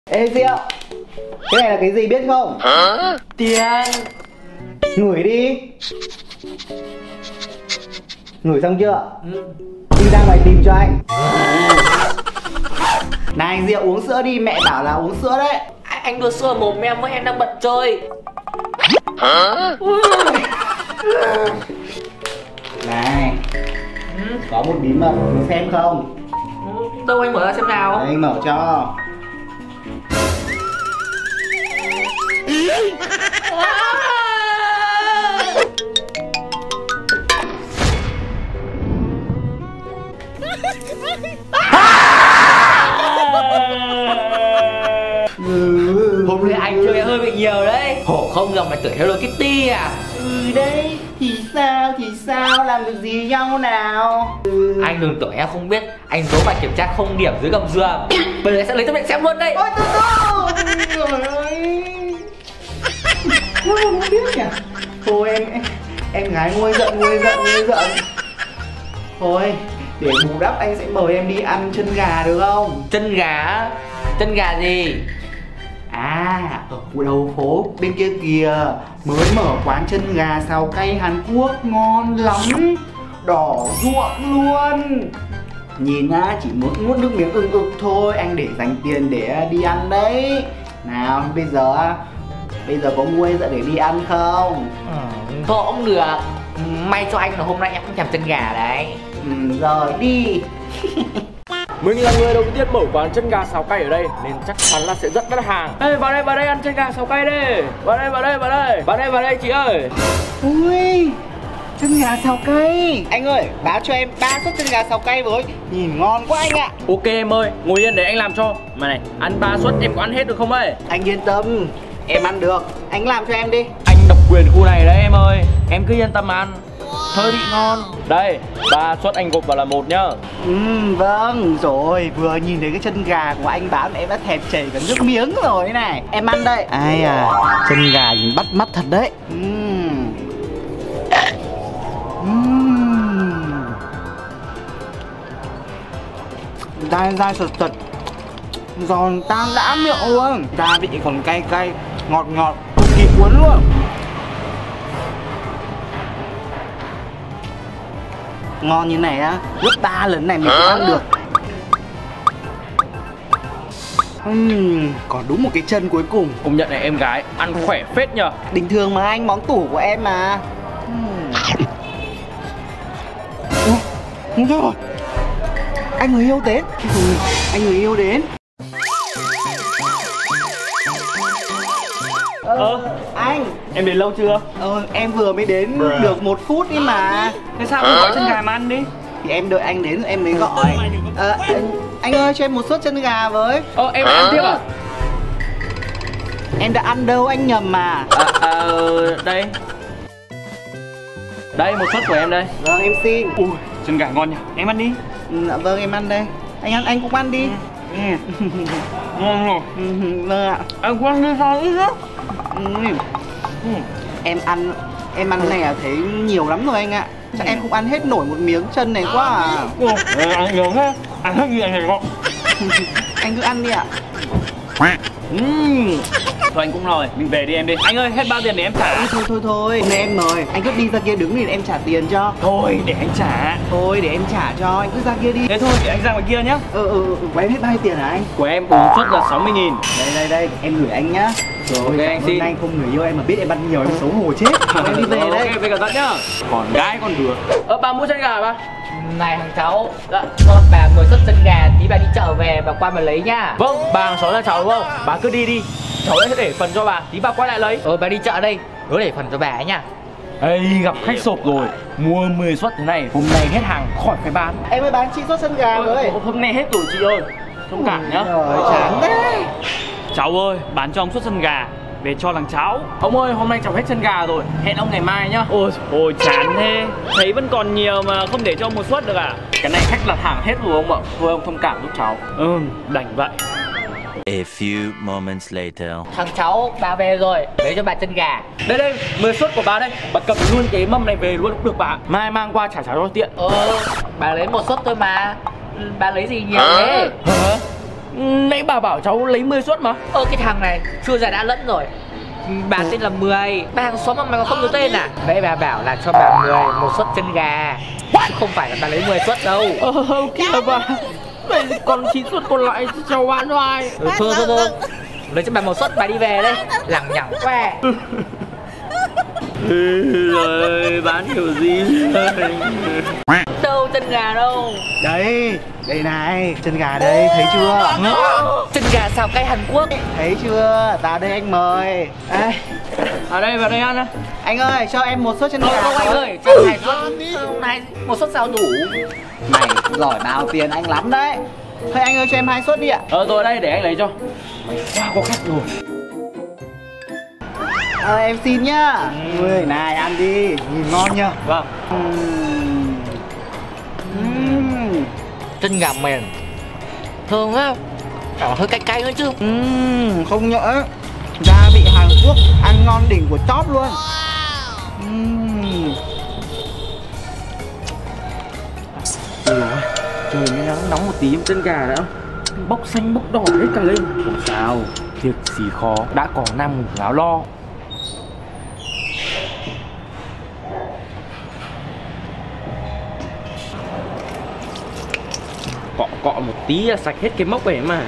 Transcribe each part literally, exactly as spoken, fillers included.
Ê Diệu, cái này là cái gì biết không? Hả? Tiền. Ngửi đi. Ngửi xong chưa? Ừ. Đi ra ngoài tìm cho anh. Này anh Diệu, uống sữa đi, mẹ bảo là uống sữa đấy. À, anh đưa sữa mồm em với, em đang bận chơi. Hả? Này, Ừ. có một bí mật, muốn xem không? Đâu, anh mở ra xem nào. Đây, anh mở cho. Hôm nay anh chơi hơi bị nhiều đấy. Hổ không dòng mày tưởng Hello Kitty à? Ừ đấy, thì sao, thì sao, làm được gì nhau nào? Ừ. Anh đừng tưởng em không biết. Anh giấu bài kiểm tra không điểm dưới gầm giường. Bây giờ em sẽ lấy cho mẹ xem luôn đây. Ôi từ từ. Trời ơi. Sao không biết nhỉ? Thôi em, em, em gái nguôi giận, nguôi giận, nguôi giận. Thôi, để bù đắp anh sẽ mời em đi ăn chân gà được không? Chân gà á? Chân gà gì? À, ở đầu phố bên kia kìa mới mở quán chân gà xào cay Hàn Quốc ngon lắm. Đỏ ruộng luôn. Nhìn á, chỉ muốn nuốt nước miếng ưng ực thôi. Anh để dành tiền để đi ăn đấy. Nào, bây giờ Bây giờ có nguôi giận để đi ăn không? Ừ, thôi cũng được. May cho anh là hôm nay em cũng thèm chân gà đấy. Ừ, rồi đi. Mình là người đầu tiên mở quán chân gà xào cay ở đây nên chắc chắn là sẽ rất đắt hàng. Ê, vào đây, vào đây ăn chân gà xào cay đi. Vào đây, vào đây, vào đây. Vào đây, vào đây chị ơi. Ui, chân gà xào cay. Anh ơi, báo cho em ba suất chân gà xào cay với. Nhìn ngon quá anh ạ. Ok em ơi, ngồi yên để anh làm cho. Mà này, ăn ba suất em có ăn hết được không ơi? Anh yên tâm, em ăn được. Anh làm cho em đi. Anh độc quyền khu này đấy em ơi. Em cứ yên tâm ăn. Hơi bị ngon. Đây, ba suất anh gộp vào là một nhá. Ừ, vâng, rồi vừa nhìn thấy cái chân gà của anh bán em đã thèm chảy cả nước miếng rồi này. Em ăn đây. Ai à, chân gà nhìn bắt mắt thật đấy. Uhm. Uhm. Dai dai sật sật, giòn tan đã miệng luôn. Gia vị còn cay cay, ngọt ngọt, cực kỳ cuốn luôn. Ngon như này á, gấp ba lần này mình cũng ăn được. uhm, Còn đúng một cái chân cuối cùng. Công nhận này em gái, ăn khỏe phết nhờ. Bình thường mà anh, món tủ của em mà. uhm. Ủa, không sao rồi. Anh người yêu đến. ừ, Anh người yêu đến. Ờ, anh Em đến lâu chưa? Ờ, em vừa mới đến được một phút đi mà. Thế sao không gọi chân gà mà ăn đi? Thì em đợi anh đến rồi em mới gọi. Ờ, anh, anh ơi cho em một suất chân gà với. Ờ, em ăn tiếp à? Em đã ăn đâu, anh nhầm mà. À, à, đây. Đây, một suất của em đây. Vâng, em xin. Ui, chân gà ngon nhỉ, em ăn đi. Ừ, vâng, em ăn đây. Anh ăn, anh cũng ăn đi. Ừ. Ngon rồi. Ừ, vâng ạ. Anh cũng ăn đi sao ít đó. Ừ. Ừ. Em ăn, em ăn này là thấy nhiều lắm rồi anh ạ. Chắc em không ăn hết nổi một miếng chân này quá à. Ừ, ăn nhiều thế. Ăn hết gì anh này không? Anh cứ ăn đi ạ. Uhm. Thôi anh cũng rồi, mình về đi em đi. Anh ơi, hết bao tiền để em trả? Thôi thôi thôi thôi, hôm nay em mời. Anh cứ đi ra kia đứng thì em trả tiền cho. Thôi, để anh trả. Thôi để em trả cho, anh cứ ra kia đi. Thế thôi, để anh ra ngoài kia nhá. Ừ ừ, ừ. Của em hết bao nhiêu tiền hả anh? Của em bốn suất là sáu mươi nghìn. Đây đây đây, em gửi anh nhá. Rồi, Ok, anh xin. anh không người yêu em mà biết em ăn nhiều em xấu hổ chết. Em đi về đây. Ok, về cẩn thận nhá. Còn gái con đứa. Ơ, bà mua chân gà ba. Này thằng cháu, dạ, cho bà ngồi suất chân gà, tí bà đi chợ về bà qua mà lấy nhá. Vâng, bà hàng xóm là cháu đúng không? Bà cứ đi đi. Cháu sẽ để phần cho bà, tí bà quay lại lấy. Ờ, bà đi chợ đây, nhớ để phần cho bà ấy nha. Ê, gặp khách sộp rồi. Mua mười suất thế này, hôm nay hết hàng khỏi phải bán. Em ơi bán chi suất chân gà với. Ờ, hôm nay hết rồi chị ơi. Thông cảm nhá. Rồi, chán đấy. Cháu ơi, bán cho ông suất chân gà về cho thằng cháu. Ông ơi, hôm nay cháu hết chân gà rồi, hẹn ông ngày mai nhá. Ôi, ôi chán thế. Thấy vẫn còn nhiều mà không để cho một suất được à? Cái này khách đặt hàng hết rồi ông ạ. Thôi ông thông cảm giúp cháu. Ừ, đành vậy. A few moments later. Thằng cháu, bà về rồi, lấy cho bà chân gà. Đây đây, mười suất của bà đây. Bà cầm luôn cái mâm này về luôn cũng được bà. Mai mang qua trả cháu cho tiện. Ờ, bà lấy một suất thôi mà. Bà lấy gì nhiều thế? Hả? Nãy bà bảo cháu lấy mười suất mà. Ơ cái thằng này chưa già đã lẫn rồi. Bà tên là Mười. Bà hàng xóm mà mày còn không nhớ tên à? Vậy bà bảo là cho bà Mười một suất chân gà, chứ không phải là bà lấy mười suất đâu. Ờ kìa bà. Vậy còn chín suất còn lại cháu bán cho ai? Ừ, thôi thôi thôi, lấy cho bà một suất bà đi về đấy. Lằng nhằng quá. Rồi bán kiểu gì? Đâu chân gà đâu? Đấy, đây này, chân gà đây, thấy chưa? Chân gà xào cay Hàn Quốc. Thấy chưa? Vào đây anh mời. Đây. Ở đây vào đây ăn á. Anh ơi, cho em một suất chân gà. Không anh ơi, cho hai suất. Hôm nay một suất sao đủ? Mày giỏi bao tiền anh lắm đấy. Thôi anh ơi, cho em hai suất đi ạ. Ờ rồi đây để anh lấy cho. Mày quá có khách rồi. Ờ, em xin nhá. Ui, này ăn đi, nhìn ngon nhá. Vâng. Uhm. Uhm. Chân gà mềm, thơm á, cả hơi cay cay nữa chứ. Uhm, không nhỡ. Gia vị Hàn Quốc ăn ngon đỉnh của chóp luôn. Uhm. Ôi rồi, trời mới nắng nóng một tí chân gà đã bốc xanh bốc đỏ hết cả lên. Không sao, việc gì khó, đã có năm ngủ áo lo. Cọ cọ một tí là sạch hết cái mốc ấy mà.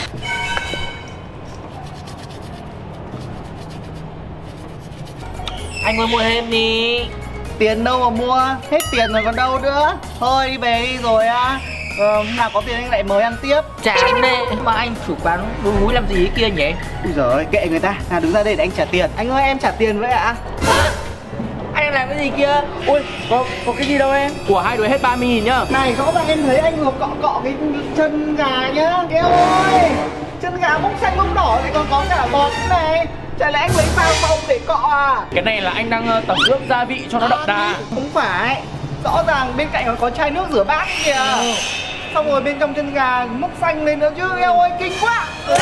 Anh ơi mua thêm đi. Tiền đâu mà mua, hết tiền rồi còn đâu nữa. Thôi đi về đi rồi á. Ờ, hôm nào có tiền anh lại mời ăn tiếp. Chán đấy, mà anh chủ quán đuôi múi làm gì ấy kia nhỉ? Úi giời ơi, kệ người ta, nào đứng ra đây để anh trả tiền. Anh ơi em trả tiền với ạ. Anh đang làm cái gì kia? Ui, có có cái gì đâu em? Của hai đứa hết ba mươi nghìn nhá. Này rõ ràng em thấy anh vừa cọ cọ cái chân gà nhá. Em ơi, chân gà bốc xanh bốc đỏ thì còn có cả bọt này. Chả lẽ anh lấy bao bông để cọ à? Cái này là anh đang tẩm ướp gia vị cho nó đậm đà. Không phải, rõ ràng bên cạnh còn có chai nước rửa bát kìa. Ừ. Xong rồi bên trong chân gà mốc xanh lên nữa chứ. Eo ơi kinh quá.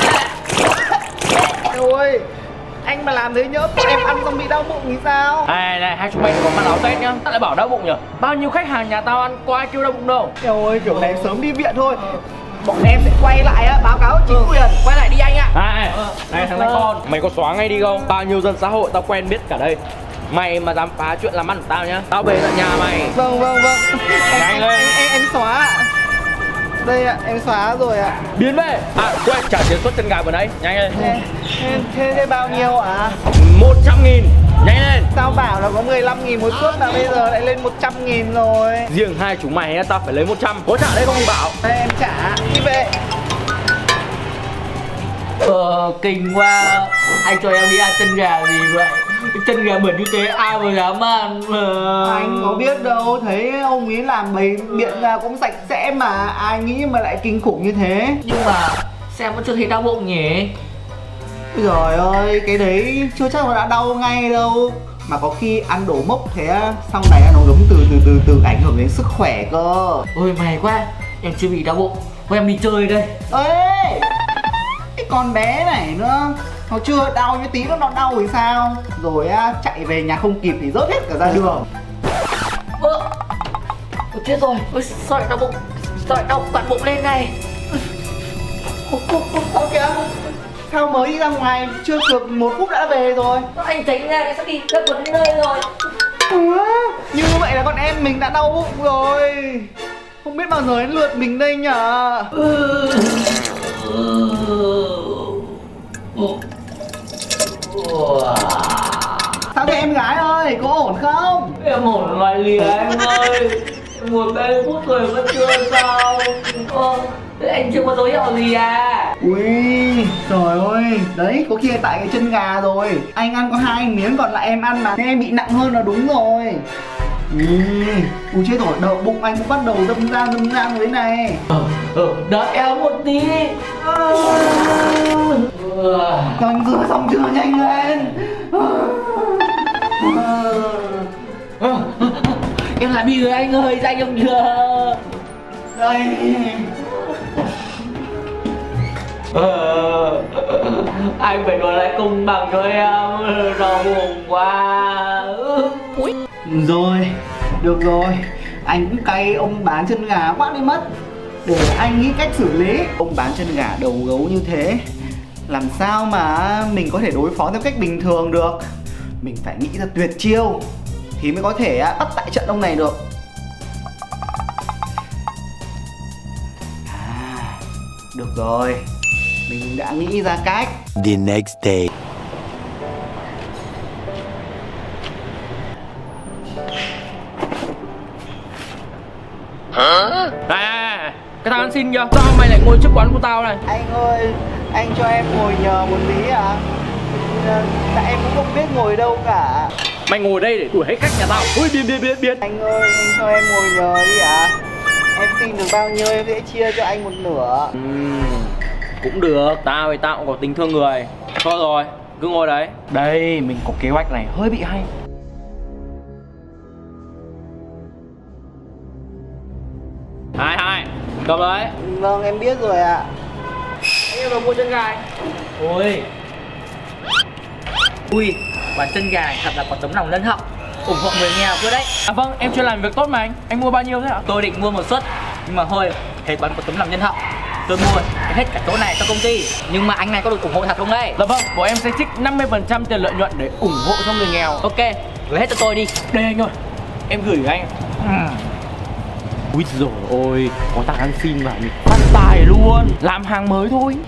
Eo ơi, anh mà làm thế nhớ em ăn xong bị đau bụng thì sao? Này này, hai chúng mày có mặc áo Tết nhá. Tao lại bảo đau bụng nhở? Bao nhiêu khách hàng nhà tao ăn có ai kêu đau bụng đâu. Eo ơi, kiểu này sớm đi viện thôi. Bọn em sẽ quay lại á, báo cáo chính quyền. Quay lại đi anh ạ. Này, này thằng này con, mày có xóa ngay đi không? Bao nhiêu dân xã hội tao quen biết cả đây. Mày mà dám phá chuyện làm ăn của tao nhá, tao về tận nhà mày. Vâng vâng vâng. Em, Nhanh em, lên. em, em, em xóa ạ. Đây ạ, em xóa rồi ạ. Biến về. À quên, trả tiền suất chân gà vừa nãy. Nhanh lên. Thế, thế, thế, thế bao nhiêu ạ? Một trăm nghìn. Nhanh lên. Tao bảo là có mười lăm nghìn một suất mà bây giờ lại lên một trăm nghìn rồi. Riêng hai chúng mày tao phải lấy một trăm. Có trả đây không thì bảo. Đây em trả, đi về. Ờ, kinh quá. Anh cho em đi ăn chân gà gì vậy? Chân gà bẩn như thế ai mà dám ăn. Ờ... Anh có biết đâu, thấy ông ấy làm bày biện ra cũng sạch sẽ mà. Ai nghĩ mà lại kinh khủng như thế. Nhưng mà xem vẫn chưa thấy đau bụng nhỉ? Ôi giời ơi, cái đấy chưa chắc là đã đau ngay đâu. Mà có khi ăn đổ mốc thế sau này nó giống từ từ từ từ ảnh hưởng đến sức khỏe cơ. Ôi may quá, em chưa bị đau bụng. Thôi em đi chơi đây. Ê, cái con bé này nữa, nó chưa đau như tí nữa nó đau thì sao? Rồi á, chạy về nhà không kịp thì rớt hết cả ra đường. Ơ, ôi chết rồi, ôi sao lại đau bụng, sao lại đau toàn bụng lên này? Sao kìa, sao mới đi ra ngoài chưa được một phút đã về rồi? Anh thấy ra cái sắp đi rất quấn đến nơi rồi. Ừ, như vậy là con em mình đã đau bụng rồi. Không biết bao giờ đến lượt mình đây nhở. Ừ. Sao thế em gái ơi, có ổn không? Em ổn lại lìa anh ơi. Một bên phút rồi vẫn chưa sao. Ờ, thế anh chưa có dấu hiệu gì à? Ui, trời ơi, đấy, có khi là tại cái chân gà rồi. Anh ăn có hai miếng còn lại em ăn mà, nên em bị nặng hơn là đúng rồi. Ui, ui chết rồi, đậu bụng anh cũng bắt đầu dâm ra dâm ra rồi đấy này. Ờ, ờ, đợi em một tí. Ờ. Cho anh rửa xong chưa, nhanh lên. Ờ, em lại bị người anh ơi, danh em chưa? Đây. Ờ, anh phải nói lại công bằng cho em, đau bụng quá. Rồi, được rồi. Anh cũng cay ông bán chân gà quá đi mất. để anh nghĩ cách xử lý. Ông bán chân gà đầu gấu như thế, làm sao mà mình có thể đối phó theo cách bình thường được. Mình phải nghĩ ra tuyệt chiêu thì mới có thể bắt tại trận ông này được. À, được rồi, mình đã nghĩ ra cách. The next day. Hả? Này, này, này, cái thằng ăn xin kìa, sao mày lại ngồi trước quán của tao này? Anh ơi, anh cho em ngồi nhờ một tí à? Tại em cũng không biết ngồi đâu cả. Mày ngồi đây để đuổi hết khách nhà tao. Ui, biết biết biết biết. Anh ơi, anh cho em ngồi nhờ đi ạ. À? Em xin được bao nhiêu em sẽ chia cho anh một nửa. Uhm, cũng được, tao thì tao cũng có tính thương người. Thôi rồi, cứ ngồi đấy. Đây, mình có kế hoạch này hơi bị hay. Hai hai, cầm đấy. Vâng, em biết rồi ạ. À. Anh em vào mua chân gà. Ôi. Ui, quán chân gà thật là có tấm lòng nhân hậu, ủng hộ người nghèo cơ đấy. À vâng, em chuyên làm việc tốt mà anh. Anh mua bao nhiêu thế ạ? Tôi định mua một suất, nhưng mà thôi, thấy quán có tấm lòng nhân hậu, tôi mua hết cả chỗ này cho công ty. Nhưng mà anh này có được ủng hộ thật không đây? Dạ vâng, bọn em sẽ trích năm mươi phần trăm tiền lợi nhuận để ủng hộ cho người nghèo. Ok, gửi hết cho tôi đi. Đây anh ơi, em gửi anh. uhm. Úi dồi ôi, có thằng ăn xin vào mình phát tài luôn. Làm hàng mới thôi.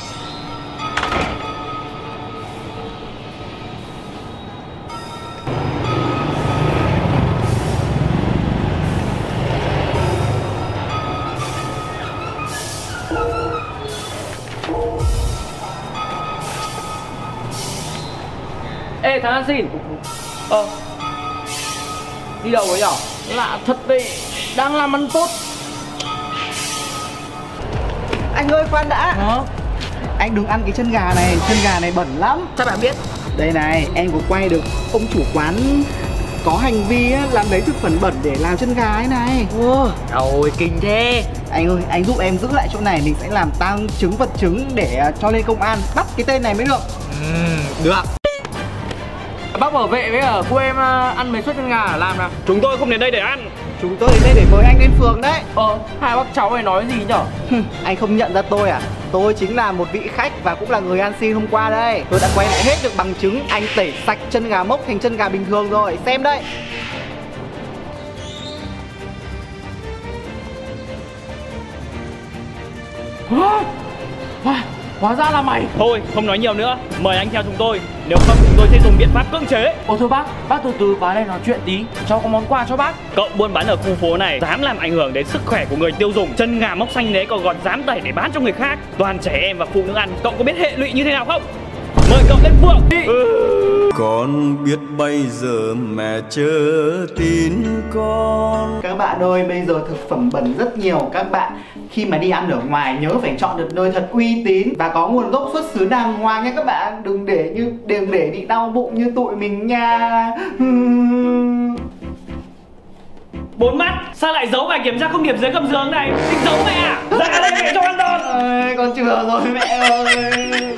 Ê thằng ăn xin. Ờ đi đâu vậy nhở? Lạ thật đấy, đang làm ăn tốt. Anh ơi khoan đã. Hả? Anh đừng ăn cái chân gà này, chân gà này bẩn lắm. Sao bạn biết? Đây này, em có quay được ông chủ quán có hành vi á, làm lấy thực phẩm bẩn để làm chân gà ấy này. Wow, rồi kinh thế. Anh ơi, anh giúp em giữ lại chỗ này, mình sẽ làm tang chứng vật chứng để cho lên công an bắt cái tên này mới được. Uhm, được. Bác bảo vệ với ở cô em ăn mấy suất chân gà làm nào. Chúng tôi không đến đây để ăn. Chúng tôi đến đây để mời anh lên phường đấy. Ờ, hai bác cháu này nói gì nhở? Anh không nhận ra tôi à? Tôi chính là một vị khách và cũng là người ăn xin hôm qua đây. Tôi đã quay lại hết được bằng chứng. Anh tẩy sạch chân gà mốc thành chân gà bình thường rồi. Xem đây. À, hóa ra là mày. Thôi, không nói nhiều nữa. Mời anh theo chúng tôi. Nếu không, chúng tôi sẽ dùng biện pháp cưỡng chế. Ồ thôi bác, bác từ từ vào đây nói chuyện tí. Cho có món quà cho bác. Cậu buôn bán ở khu phố này dám làm ảnh hưởng đến sức khỏe của người tiêu dùng. Chân gà mốc xanh đấy còn còn dám tẩy để bán cho người khác. Toàn trẻ em và phụ nữ ăn. Cậu có biết hệ lụy như thế nào không? Mời cậu lên phường đi. Ừ. Con biết bây giờ mẹ chớ tin con. Các bạn ơi, bây giờ thực phẩm bẩn rất nhiều. Các bạn khi mà đi ăn ở ngoài nhớ phải chọn được nơi thật uy tín và có nguồn gốc xuất xứ đàng hoàng nha các bạn. Đừng để như đừng để bị đau bụng như tụi mình nha. Bốn mắt, sao lại giấu bài kiểm tra không điểm dưới gầm giường này? Định giấu mẹ à? Ra đây mẹ cho ăn đòn. Ơi, con chừa rồi mẹ ơi.